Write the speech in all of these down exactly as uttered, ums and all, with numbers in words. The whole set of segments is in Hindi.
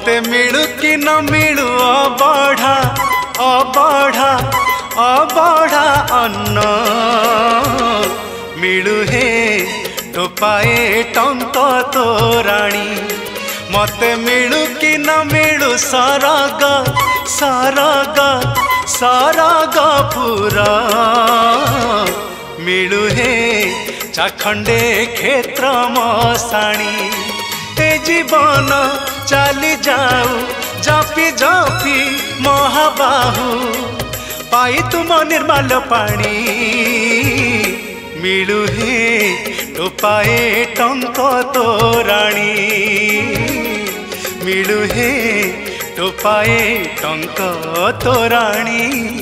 मते मिलू कि न मिलू अबढ़ा अबढ़ा अबढ़ा अन्न मिलू हे टोपाए टंक तोराणी मते मिलू कि न मिलू सरग सरग सरग पूरा मिलू हे चाखंडे क्षेत्र मशाणी ए जीवन चली जाऊ जपी जपी महाबाहु पाई तुम निर्मल पानी मिलू हे टोपाए टंक तोराणी मिलू हे टोपाए टंक तोराणी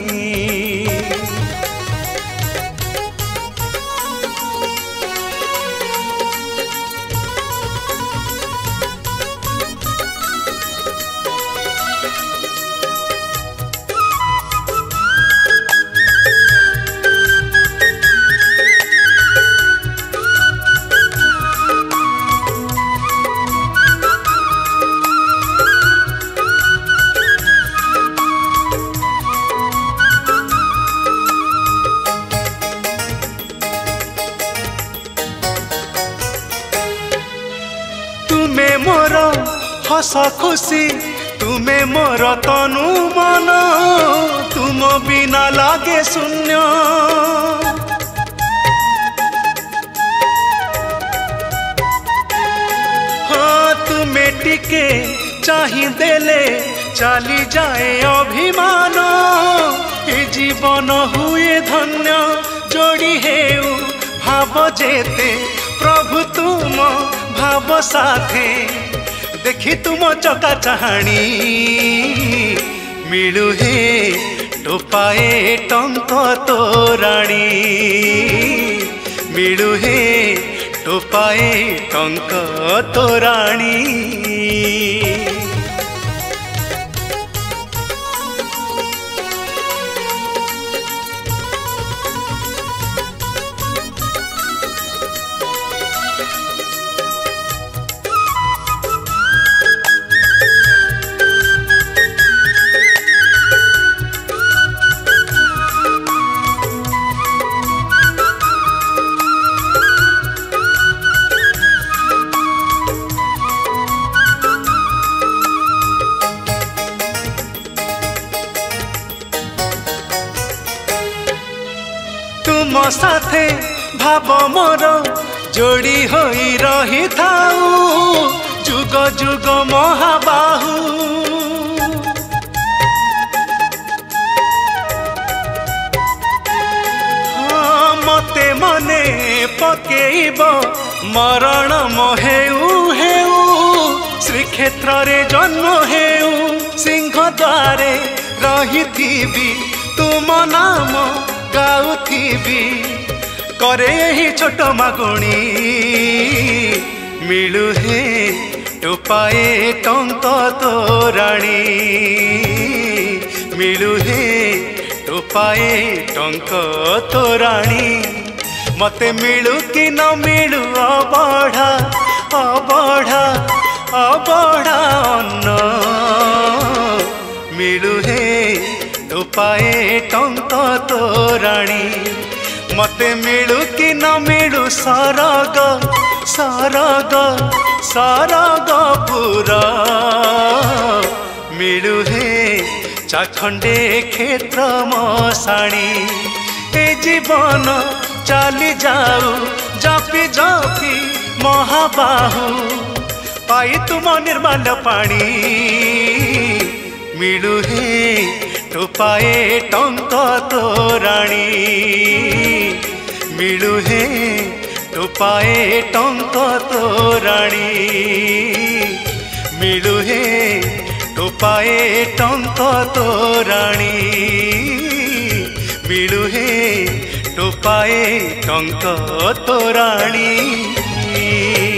तुम्हें मोर हस खुशी तुम्हें मोर तनु मन तुम बिना लागे शून्य हाँ तुम्हें टिके चाहि देले चली जाए अभिमान ए जीवन हुए धन्य जोड़ी हेउ भाव जेते प्रभु तुम भाव साथे देखी तुम चका चाहाणी मिलू हे टोपाए टंक तोराणी मिलू हे टोपाए टंक तोराणी तुम साथे भाव मोर जोड़ी होई रही थाऊ जुग जुग महाबाहु हाँ मते मने पकेइब मरण महेउ हेउ श्रीक्षेत्र रे जन्म हेउ सिंह द्वारे रही तुम नाम गाउथी करे ही छोट मागुणी मिलू हे टोपाए टंक तोराणी मिलू हे टोपाए टंक तोराणी मते मिलू कि न मिलू अबढ़ा अबढ़ा अबढ़ा अन्न मिलू हे टोपाए टंक तोराणी मते मिलू कि न मिलू सरग सरग सरग पूरा मिलू हे चाखंडे क्षेत्र मशाणी ए जीवन चली जाऊ जपी जपी महाबाहु पाई तुम निर्मल पानी मिलू हे टोपाए टंक तोराणी मिलू हे टोपाए टंक तोराणी मिलू हे टोपाए टंक तोराणी मिलू हे टोपाए टंक तोराणी।